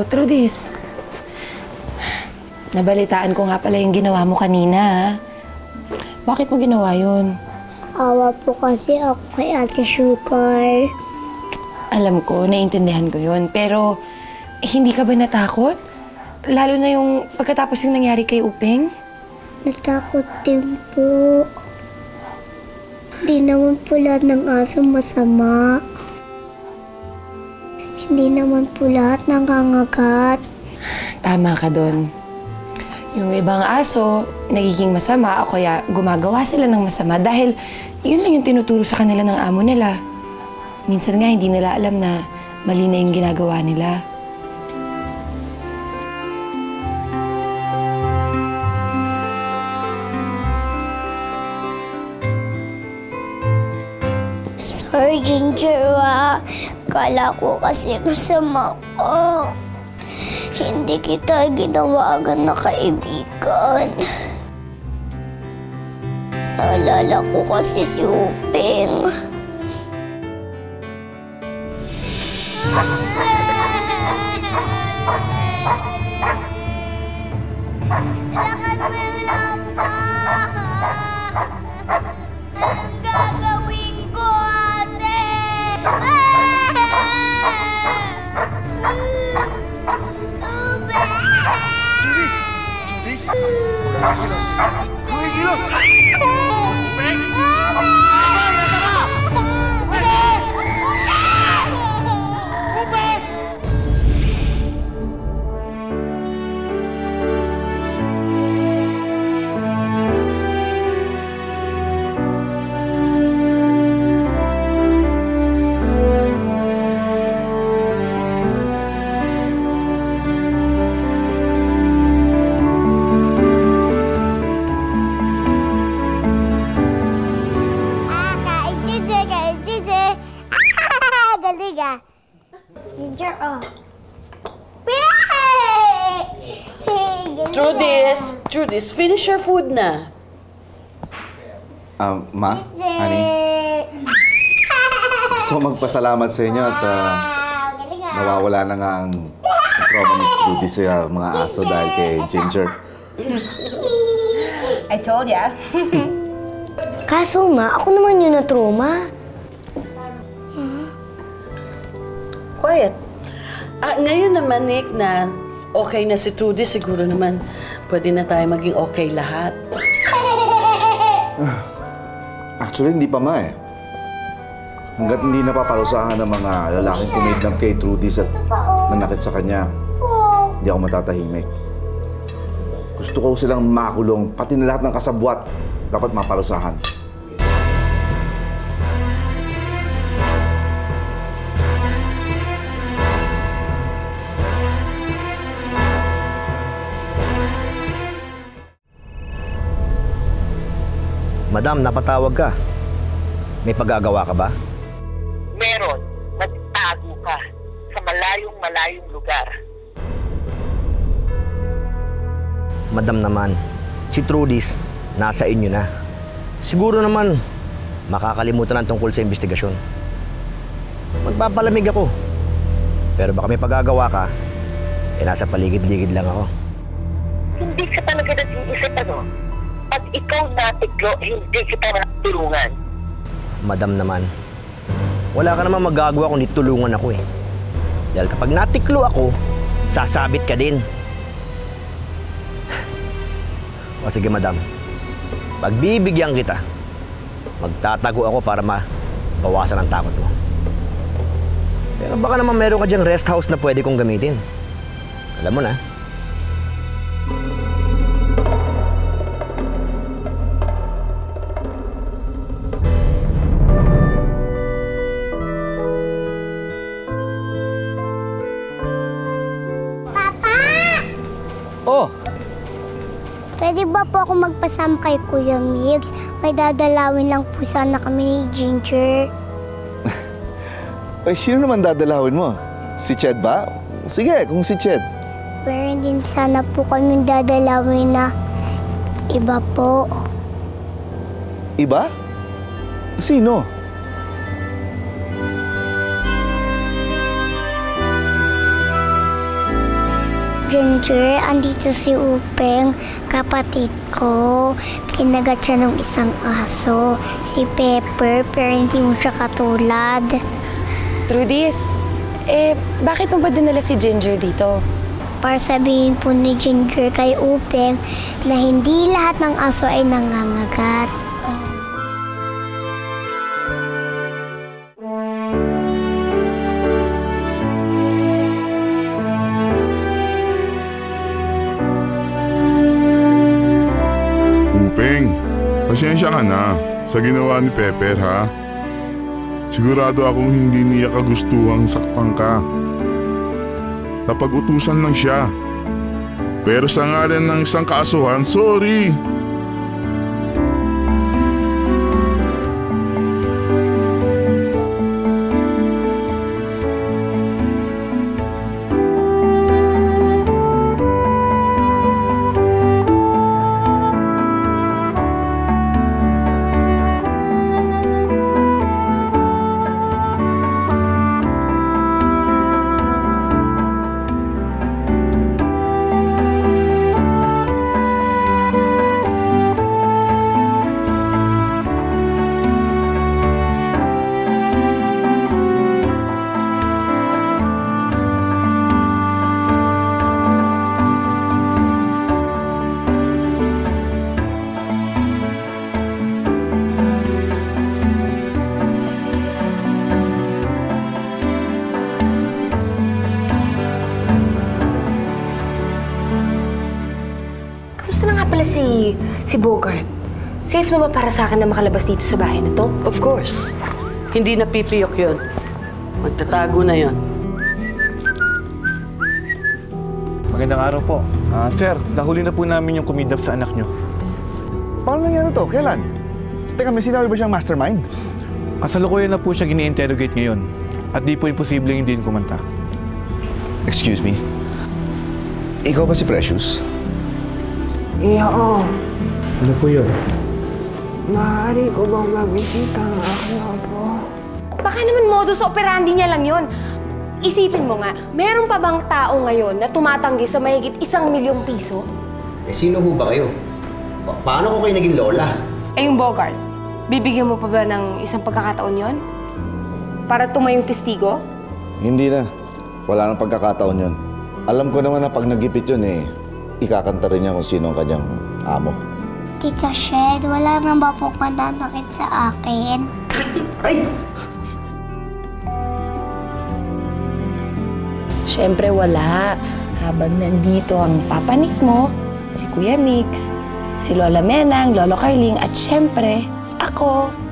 Trudis, nabalitaan ko nga pala yung ginawa mo kanina, ha? Bakit mo ginawa yun? Awa po kasi ako kay Ate Sugar. Alam ko, naiintindihan ko yun. Pero, hindi ka ba natakot? Lalo na yung pagkatapos yung nangyari kay Upeng? Natakot din po. Hindi naman po lahat ng aso masama. Hindi naman po lahat nangangagat. Tama ka doon. Yung ibang aso, nagiging masama o kaya gumagawa sila ng masama dahil yun lang yung tinuturo sa kanila ng amo nila. Minsan nga hindi nila alam na mali na yung ginagawa nila. Sorry, Ginger, Kala ko kasi masama ka. Hindi kita ginawagan na kaibigan. Naalala ko kasi si Upeng. Lakan mo yung lampa! Anong gagawin ko, ate? Judis! Judis! Kumikilos! Kumikilos! Ginger, Judis, finish your food na. Ma, honey, gusto ko magpasalamat sa inyo at nawawala na nga ang trauma ni Trudy sa mga aso dahil kay Ginger. I told ya. Kaso ako naman yun na trauma. Quiet. Ngayon naman, Nick, na okay na si Trudy, siguro naman pwede na tayo maging okay lahat. Actually, hindi pa, Ma, eh. Hanggat hindi napaparusahan ng mga lalaking kumidnap kay Trudy at nanakit sa kanya, hindi ako matatahimik. Gusto ko silang makulong, pati na lahat ng kasabwat dapat maparusahan. Madam, napatawag ka. May paggagawa ka ba? Meron. Magtago ka sa malayong lugar. Madam naman, si Trudis, nasa inyo na. Siguro naman, makakalimutan ang tungkol sa investigasyon. Magpapalamig ako. Pero baka may paggagawa ka, nasa paligid-ligid lang ako. Hindi ka talaga nag-iisip, ano? Pag ikaw natiglo, hindi kita matulungan. Madam naman, wala ka naman magagawa kung tulungan ako eh. Dahil kapag natiklo ako, sasabit ka din. O sige, madam. Pagbibigyan kita, magtatago ako para mabawasan ang takot mo. Pero baka naman meron ka dyang rest house na pwede kong gamitin. Alam mo na. Pwede ba po ako magpasama kay Kuya Mix? May dadalawin lang po sana kami ni Ginger. Ay, sino naman dadalawin mo? Si Ched ba? Sige, kung si Ched. Pero din sana po kami dadalawin na iba po. Iba? Sino? Ginger, andito si Upeng, kapatid ko. Kinagat siya ng isang aso, si Pepper, pero hindi mo siya katulad. Trudis, bakit mo ba dinala si Ginger dito? Para sabihin po ni Ginger kay Upeng na hindi lahat ng aso ay nangangagat. Upeng, pasensya ka na sa ginawa ni Pepper, ha? Sigurado akong hindi niya kagustuhang saktan ka. Napag-utusan lang siya. Pero sa ngalan ng isang kaasuhan, sorry! Si Bogart. Safe naman para sa akin na makalabas dito sa bahay na to? Of course. Hindi na pipiyok yun. Magtatago na yun. Magandang araw po. Sir, nahuli na po namin yung kumidnap sa anak nyo. Paano nangyari to? Kailan? Teka, may sinabi ba siyang mastermind? Kasalukuyan na po siya gini-interrogate ngayon. At di po imposibleng hindi kumanta. Excuse me? Ikaw ba si Precious? Oo. Ano po yun? Maaari ko bang mabisita ang aking apo? Baka naman modus operandi niya lang yun. Isipin mo nga, meron pa bang tao ngayon na tumatanggi sa mahigit 1 milyong piso? Sino ho ba kayo? Paano ko kayo naging lola? Yung Bogart, bibigyan mo pa ba ng isang pagkakataon yon? Para tumayong testigo? Hindi na. Wala nang pagkakataon yun. Alam ko naman na pag nagipit yun ikakanta rin niya kung sino ang kanyang amo. Tita Shed, wala nang ba pong mananakit sa akin? Ay! Siyempre wala. Habang nandito ang papanik mo, si Kuya Mix, si Lola Menang, Lolo Carling, at siyempre, ako.